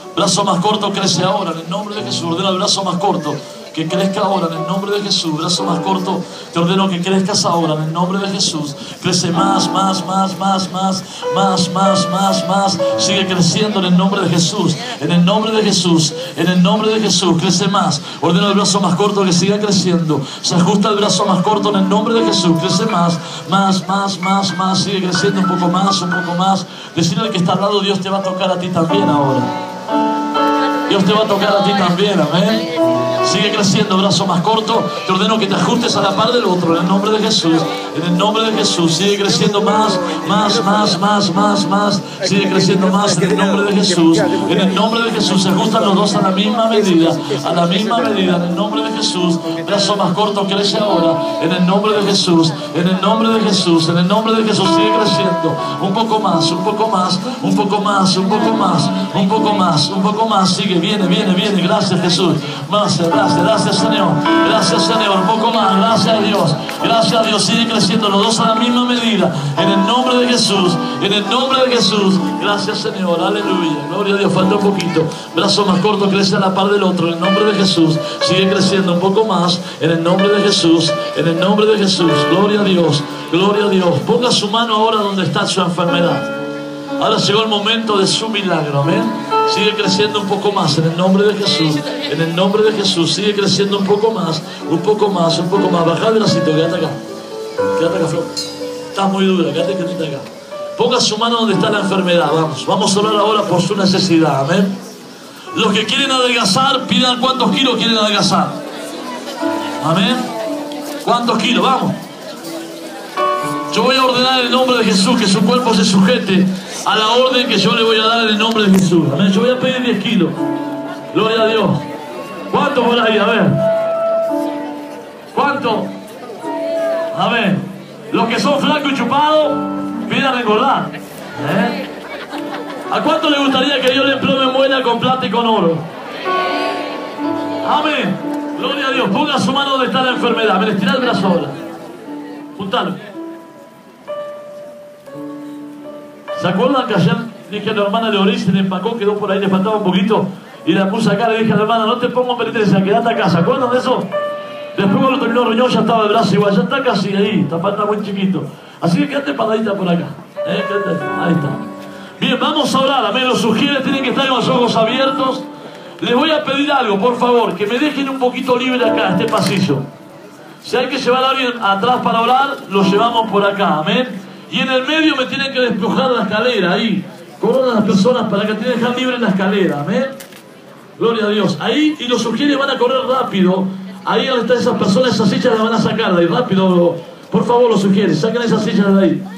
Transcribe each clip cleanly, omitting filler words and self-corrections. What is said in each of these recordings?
Brazo más corto crece ahora, en el nombre de Jesús. Ordeno el brazo más corto que crezca ahora, en el nombre de Jesús. Brazo más corto, te ordeno que crezcas ahora, en el nombre de Jesús. Crece más. Sigue creciendo en el nombre de Jesús. En el nombre de Jesús. En el nombre de Jesús. Crece más. Ordeno el brazo más corto que siga creciendo. Se ajusta el brazo más corto en el nombre de Jesús. Crece más. Sigue creciendo un poco más. Decirle al que está al lado, Dios te va a tocar a ti también ahora. Dios te va a tocar a ti también, amén. Sigue creciendo, brazo más corto. Te ordeno que te ajustes a la par del otro, en el nombre de Jesús. En el nombre de Jesús. Sigue creciendo más. Sigue creciendo más en el nombre de Jesús. En el nombre de Jesús. Se ajustan los dos a la misma medida. A la misma medida, en el nombre de Jesús. Brazo más corto crece ahora. En el nombre de Jesús. En el nombre de Jesús. En el nombre de Jesús. Sigue creciendo. Un poco más. Sigue, viene. Gracias, Jesús. Gracias, Señor. Gracias, Señor. Un poco más. Gracias a Dios. Sigue creciendo los dos a la misma medida. En el nombre de Jesús. En el nombre de Jesús. Gracias, Señor. Aleluya. Gloria a Dios. Falta un poquito. Brazo más corto crece a la par del otro. En el nombre de Jesús. Sigue creciendo un poco más. En el nombre de Jesús. En el nombre de Jesús. Gloria a Dios. Gloria a Dios. Ponga su mano ahora donde está su enfermedad. Ahora llegó el momento de su milagro. Amén. Sigue creciendo un poco más en el nombre de Jesús. En el nombre de Jesús. Sigue creciendo un poco más. Baja el bracito, quédate acá, Flor. Estás muy dura, quédate acá. Ponga su mano donde está la enfermedad. Vamos a orar ahora por su necesidad. Amén. Los que quieren adelgazar, pidan cuántos kilos quieren adelgazar. Amén. ¿Cuántos kilos? Vamos. Yo voy a ordenar en el nombre de Jesús que su cuerpo se sujete a la orden que yo le voy a dar en el nombre de Jesús. Amén. Yo voy a pedir 10 kilos. Gloria a Dios. ¿Cuánto por ahí? A ver. ¿Cuánto? Amén. Los que son flacos y chupados, pidan engordar. ¿A cuánto le gustaría que Dios le emplome muela con plata y con oro? Amén. Gloria a Dios. Ponga su mano donde está la enfermedad. Amén. Estira el brazo ahora. Juntalo. ¿Se acuerdan que ayer dije a la hermana de oré y se le empacó, quedó por ahí, le faltaba un poquito? Y la puse acá, le dije a la hermana, no te pongo en penitencia, quédate acá. ¿Se acuerdan de eso? Después cuando terminó el riñón ya estaba el brazo igual, ya está casi ahí, está muy chiquito. Así que quédate paradita por acá. Quédate, ahí está. Bien, vamos a orar, amén. Los sugieres tienen que estar con los ojos abiertos. Les voy a pedir algo, por favor, que me dejen un poquito libre acá, este pasillo. Si hay que llevar a alguien atrás para orar, lo llevamos por acá, amén. Y en el medio me tienen que despejar la escalera, ahí. Con las personas para que tienen que dejar libre la escalera, amén. Gloria a Dios. Ahí, y los sugieres van a correr rápido. Ahí donde están esas personas, esas sillas las van a sacar de ahí, rápido. Por favor, los sugieres, saquen esas sillas de ahí.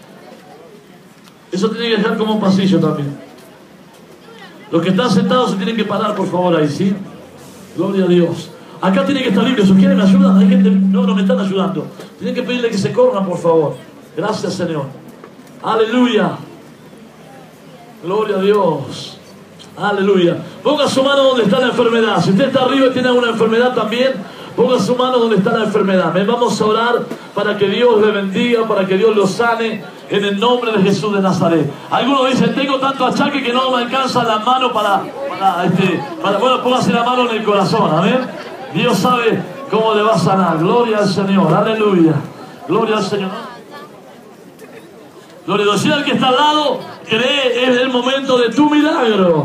Eso tiene que dejar como un pasillo también. Los que están sentados se tienen que parar, por favor, ahí, ¿sí? Gloria a Dios. Acá tiene que estar libre. ¿Sugieres me ayudan? Hay gente... No me están ayudando. Tienen que pedirle que se corran, por favor. Gracias, Señor. Aleluya. Gloria a Dios. Aleluya. Ponga su mano donde está la enfermedad. Si usted está arriba y tiene alguna enfermedad también, ponga su mano donde está la enfermedad. Vamos a orar para que Dios le bendiga, para que Dios lo sane en el nombre de Jesús de Nazaret. Algunos dicen, tengo tanto achaque que no me alcanza la mano bueno, póngase la mano en el corazón. Amén. Dios sabe cómo le va a sanar. Gloria al Señor. Aleluya. Gloria al Señor. Gloria a Dios. Si al que está al lado cree, es el momento de tu milagro.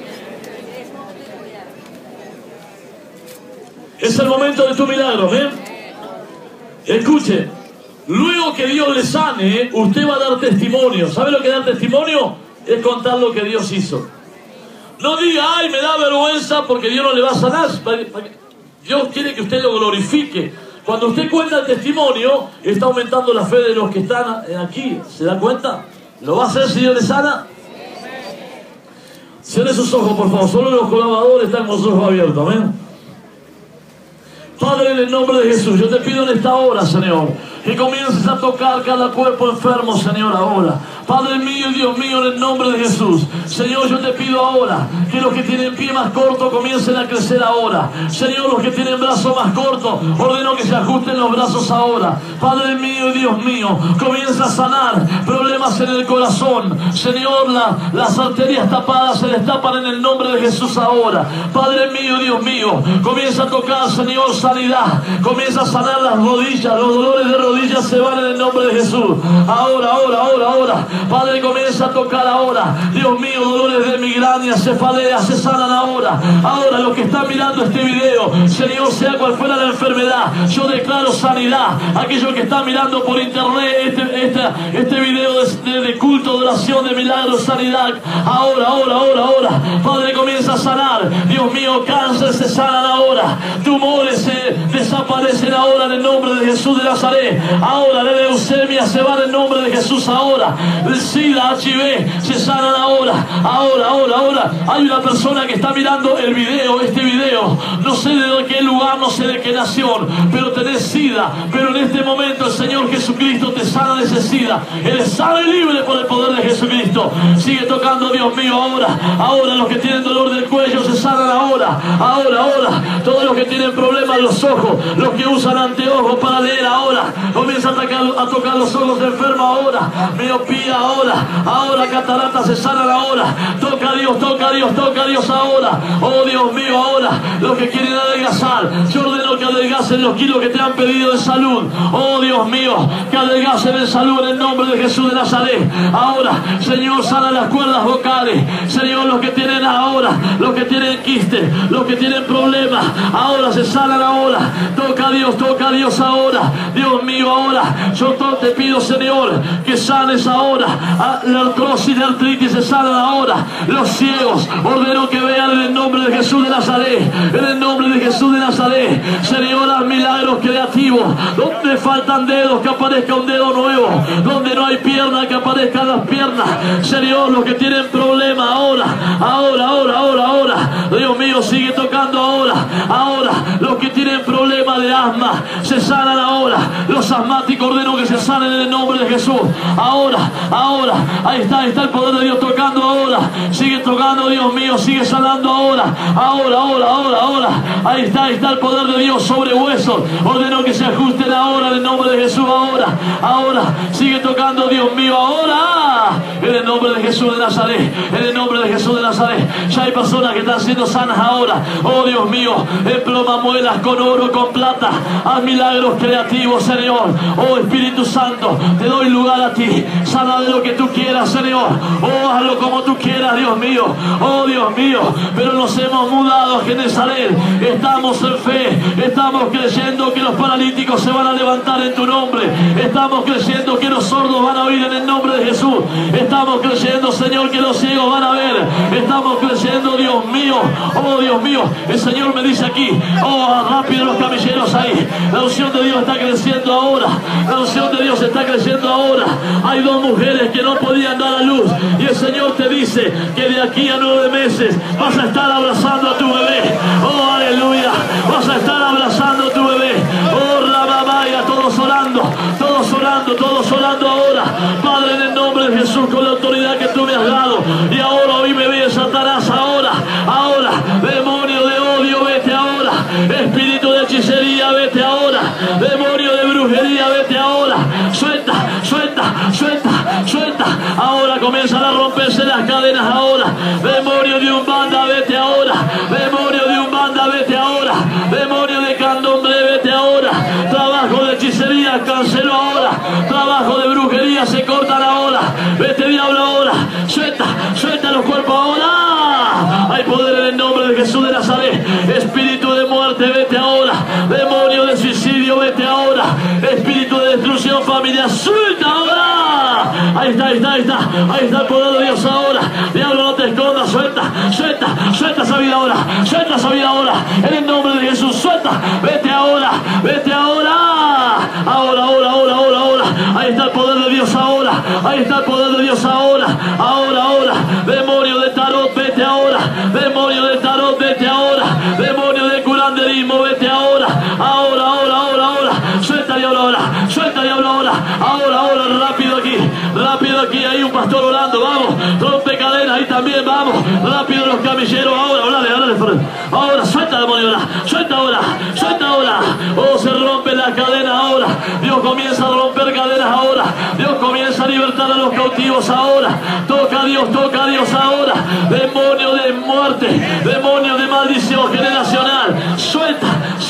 Es el momento de tu milagro. ¿Ven? Escuche. Luego que Dios le sane, usted va a dar testimonio. ¿Sabe lo que es dar testimonio? Es contar lo que Dios hizo. No diga, ay, me da vergüenza porque Dios no le va a sanar. Dios quiere que usted lo glorifique. Cuando usted cuenta el testimonio, está aumentando la fe de los que están aquí. ¿Se da cuenta? ¿Lo va a hacer si Dios le sana? Cierre sus ojos, por favor. Solo los colaboradores están con los ojos abiertos. Amén. Padre, en el nombre de Jesús, yo te pido en esta hora, Señor, que comiences a tocar cada cuerpo enfermo, Señor, ahora. Padre mío y Dios mío, en el nombre de Jesús. Señor, yo te pido ahora que los que tienen pie más corto comiencen a crecer ahora. Señor, los que tienen brazo más corto, ordeno que se ajusten los brazos ahora. Padre mío y Dios mío, comienza a sanar problemas en el corazón. Señor, las arterias tapadas se destapan en el nombre de Jesús ahora. Padre mío, Dios mío, comienza a tocar, Señor, sanidad. Comienza a sanar las rodillas. Los dolores de rodillas se van en el nombre de Jesús. Ahora, ahora, ahora, ahora. Padre, comienza a tocar ahora. Dios mío, dolores de migraña, cefalea, se sanan ahora. Ahora, los que están mirando este video, Señor, sea cual fuera la enfermedad, yo declaro sanidad. Aquellos que están mirando por internet este video de culto, de oración, de milagros, sanidad. Ahora, ahora, ahora, ahora. Padre, comienza a sanar. Dios mío, cáncer se sanan ahora. Tumores se desaparecen ahora en el nombre de Jesús de Nazaret. Ahora, la leucemia se va en el nombre de Jesús ahora. El SIDA, HIV se sanan ahora. Ahora, ahora, ahora. Hay una persona que está mirando el video, este video. No sé de qué lugar, no sé de qué nación, pero tenés SIDA. Pero en este momento el Señor Jesucristo te sana de ese SIDA. Eres sano y libre por el poder de Jesucristo. Sigue tocando, Dios mío, ahora. Ahora los que tienen dolor del cuello se sanan ahora. Ahora, ahora. Todos los que tienen problemas en los ojos, los que usan anteojos para leer ahora, comienza a tocar los ojos enfermos ahora. Miopía ahora. Ahora cataratas se sanan ahora. Toca a Dios, toca a Dios, toca a Dios ahora. Oh Dios mío, ahora. Los que quieren adelgazar, yo ordeno que adelgacen los kilos que te han pedido de salud. Oh Dios mío, que adelgacen en salud en el nombre de Jesús de Nazaret. Ahora, Señor, sana las cuerdas vocales. Señor, los que tienen ahora, los que tienen quiste, los que tienen problemas, ahora se sanan ahora. Toca a Dios ahora. Dios mío, ahora. Yo te pido, Señor, que sanes ahora. La artrosis, la artritis se sanan ahora. Los ciegos, ordeno que vean en el nombre de Jesús de Nazaret. En el nombre de Jesús de Nazaret. Señor, haz milagros creativos. Donde faltan dedos, que aparezca un dedo nuevo. Donde no hay piernas, que aparezcan las piernas. Señor, los que tienen problemas ahora. Ahora, ahora, ahora, ahora. Dios mío, sigue tocando ahora. Ahora, los que tienen problemas de asma se sanan ahora. Los asmáticos ordeno que se sanen en el nombre de Jesús. Ahora, ahora. Ahí está el poder de Dios tocando ahora. Sigue tocando, Dios mío, sigue sanando ahora. Ahora, ahora, ahora, ahora. Ahí está el poder de Dios sobre huesos. Ordeno que se ajusten ahora en el nombre de Jesús. Ahora, ahora. Sigue tocando, Dios mío, ahora. En el nombre de Jesús de Nazaret. En el nombre de Jesús de Nazaret. Ya hay personas que están siendo sanas ahora. Oh Dios mío, emploma muelas con oro, con plata. Haz milagros creativos, Señor. Oh Espíritu Santo, te doy lugar a ti. Sana de lo que tú quieras, Señor. Oh, hazlo como tú quieras, Dios mío. Oh Dios mío, pero nos hemos mudado a Genesaret. Estamos en fe. Estamos creyendo que los paralíticos se van a levantar en tu nombre. Estamos creyendo que los sordos van a oír en el nombre de Jesús. Estamos creyendo, Señor, que los ciegos van a ver. Estamos creyendo, Dios mío. Oh Dios mío, el Señor me dice aquí, oh, rápido los camilleros ahí. La unción de Dios está creciendo ahora. La unción de Dios está creciendo ahora. Hay dos mujeres que no podían dar a luz y el Señor te dice que de aquí a 9 meses vas a estar abrazando a tu bebé. Oh, aleluya. Vas a estar abrazando a tu bebé. Oh, la mamaya, todos orando, todos orando, todos orando ahora. Padre, en el nombre de Jesús, con la autoridad que tú me has dado. Y ahora hoy me ve Satanás ahora. Ahora, demonio de odio, vete ahora. Espíritu de hechicería, vete ahora. Demonio de brujería, vete ahora. Suelta, suelta, suelta, suelta. Ahora comienzan a romperse las cadenas ahora. Demonio de Umbanda, vete ahora. Demonio de Umbanda, vete ahora. Demonio de candomblé, vete ahora. Trabajo de hechicería, cancelo ahora. Trabajo de brujería, se cortan ahora. Vete diablo ahora. Suelta, suelta los cuerpos ahora. Hay poder en el nombre de Jesús de Nazaret. Espíritu de muerte, vete ahora. Demonio de suicidio, vete ahora. Espíritu de destrucción familiar, suelta ahora. Ahí está, ahí está, ahí está. Ahí está el poder de Dios ahora. Diablo, no te escondas, suelta, suelta, suelta esa vida ahora. Suelta esa vida ahora. En el nombre de Jesús, suelta. Vete ahora, vete ahora. Ahora, ahora, ahora, ahora, ahora. Ahí está el poder de Dios ahora. Ahí está el poder de Dios ahora. Ahora, ahora. Demonio de tarot, vete ahora. Demonio de tarot, vete ahora. Demonio de curanderismo, vete ahora. Ahora, ahora, ahora, ahora. Suelta diablo ahora. Suelta diablo ahora. Ahora, ahora, rápido aquí. Rápido aquí. Hay un pastor rápido los camilleros, ahora, ahora, suelta demonio, suelta ahora, oh, se rompe la cadena ahora, Dios comienza a romper cadenas ahora, Dios comienza a libertar a los cautivos ahora, toca a Dios ahora, demonio de muerte, demonio de maldición generacional, suelta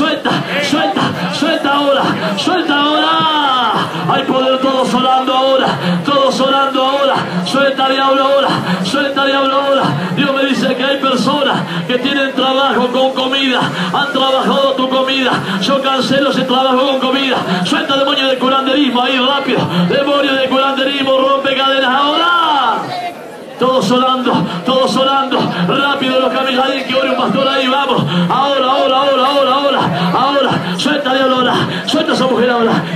ahora, hay poder, todos orando ahora, suelta diablo ahora, Dios me dice que hay personas que tienen trabajo con comida, han trabajado tu comida, yo cancelo ese trabajo con comida, suelta demonio de curanderismo ahí rápido, demonio de curanderismo, rompe cadenas ahora. Todos orando, rápido los caminos ahí, que ore un pastor ahí, vamos, ahora, suelta diablo ahora, suelta esa mujer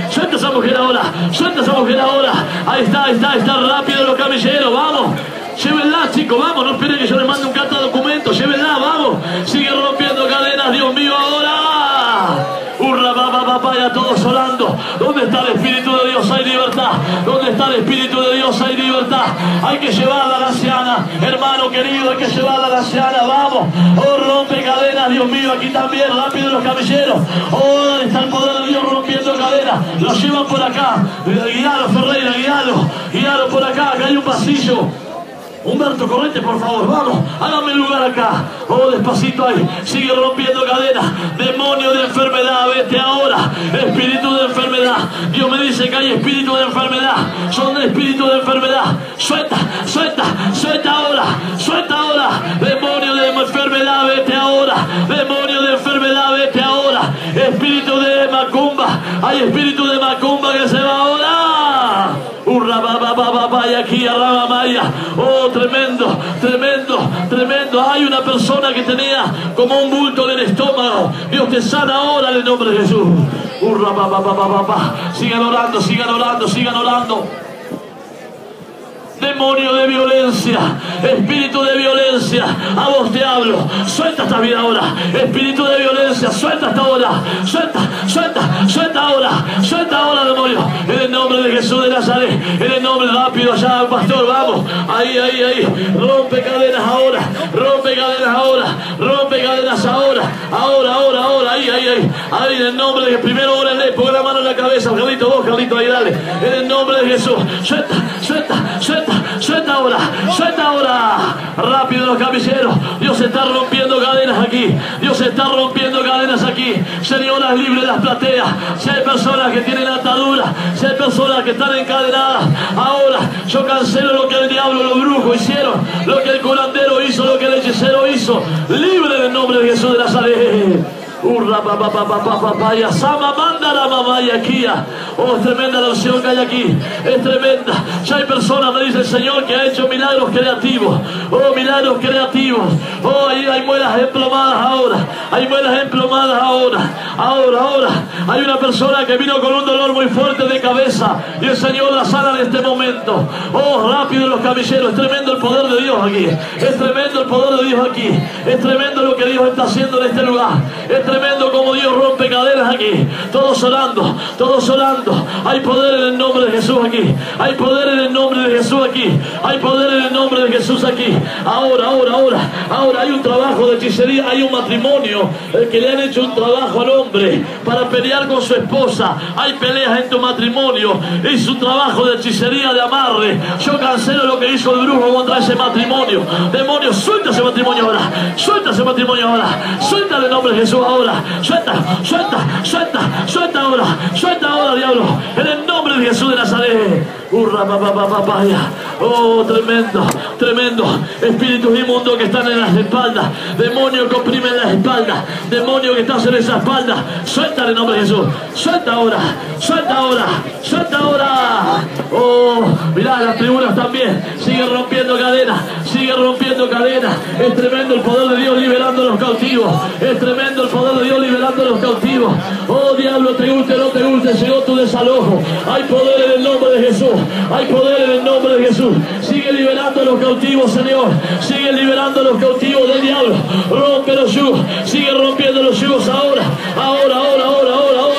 ahora, ahí está, rápido los camilleros, vamos. Llévenla, chicos, vamos, no esperen que yo les mande un carta de documento, llévenla, vamos, sigue rompiendo cadenas, Dios mío, ahora. Hurra, papaya, todos orando. ¿Dónde está el Espíritu de Dios? Hay libertad. ¿Dónde está el Espíritu de Dios? Hay libertad. Hay que llevarla a la anciana, hermano querido, hay que llevarla a la anciana, vamos. Oh, rompe cadenas, Dios mío, aquí también, rápido los camilleros. Oh, ¿dónde está el poder de Dios rompiendo cadenas? Los llevan por acá. Guialo, Ferreira, guialo por acá, que hay un pasillo. Humberto, correte por favor, vamos, hágame lugar acá. Oh, despacito ahí, sigue rompiendo cadenas. Demonio de enfermedad, vete ahora. Espíritu de enfermedad, Dios me dice que hay espíritu de enfermedad, son espíritu de enfermedad. Suelta ahora. Demonio de enfermedad, vete ahora. Demonio de enfermedad, vete ahora. Espíritu de macumba, hay espíritu de macumba que se va ahora. Y aquí arraba Maya. Oh, tremendo. Hay una persona que tenía como un bulto en el estómago. Dios te sana ahora en el nombre de Jesús. Sigan orando. Demonio de violencia, espíritu de violencia, a vos te hablo, suelta esta vida ahora, espíritu de violencia, suelta esta hora, suelta ahora demonio, en el nombre de Jesús de Nazaret, en el nombre rápido allá, pastor, vamos, ahí, rompe cadenas ahora, ahí, en el nombre de, primero órenle, pon la mano en la cabeza, Carlito, ahí dale, en el nombre de Jesús, suelta ahora, rápido los camilleros, Dios está rompiendo cadenas aquí, señoras, libre las plateas, si hay personas que tienen ataduras, si hay personas que están encadenadas, ahora yo cancelo lo que el diablo, los brujos hicieron, lo que el curandero hizo, lo que el hechicero hizo, libre en el nombre de Jesús de Nazaret. Oh, es tremenda la unción que hay aquí, es tremenda. Ya hay personas, me dice el Señor, que ha hecho milagros creativos. Oh, milagros creativos. Oh, ahí hay muelas emplomadas ahora. Ahora. Hay una persona que vino con un dolor muy fuerte de cabeza y el Señor la sana en este momento. Oh, rápido los camilleros, es tremendo el poder de Dios aquí. Es tremendo lo que Dios está haciendo en este lugar. Es tremendo como Dios rompe cadenas aquí. Todos orando. Hay poder en el nombre de Jesús aquí. Hay poder en el nombre de Jesús aquí. Ahora hay un trabajo de hechicería, hay un matrimonio que le han hecho un trabajo al hombre para pelear con su esposa. Hay peleas en tu matrimonio. Hizo un trabajo de hechicería, de amarre. Yo cancelo lo que hizo el brujo contra ese matrimonio. Demonio, suelta ese matrimonio ahora. Suelta en el nombre de Jesús ahora. Suelta ahora, diablo, en el nombre de Jesús de Nazaret. Oh, tremendo. Espíritus inmundos que están en las espaldas, demonios que oprimen las espaldas, demonios que están en esa espalda, suelta en el nombre de Jesús. Suelta ahora. Oh, mirá, las tribunas también sigue rompiendo cadenas. Es tremendo el poder de Dios liberando a los cautivos. Oh, diablo, te guste o no te guste, llegó tu desalojo. Hay poder en el nombre de Jesús. Sigue liberando a los cautivos, Señor. Sigue liberando a los cautivos del diablo. Rompe los yugos. Sigue rompiendo los yugos ahora.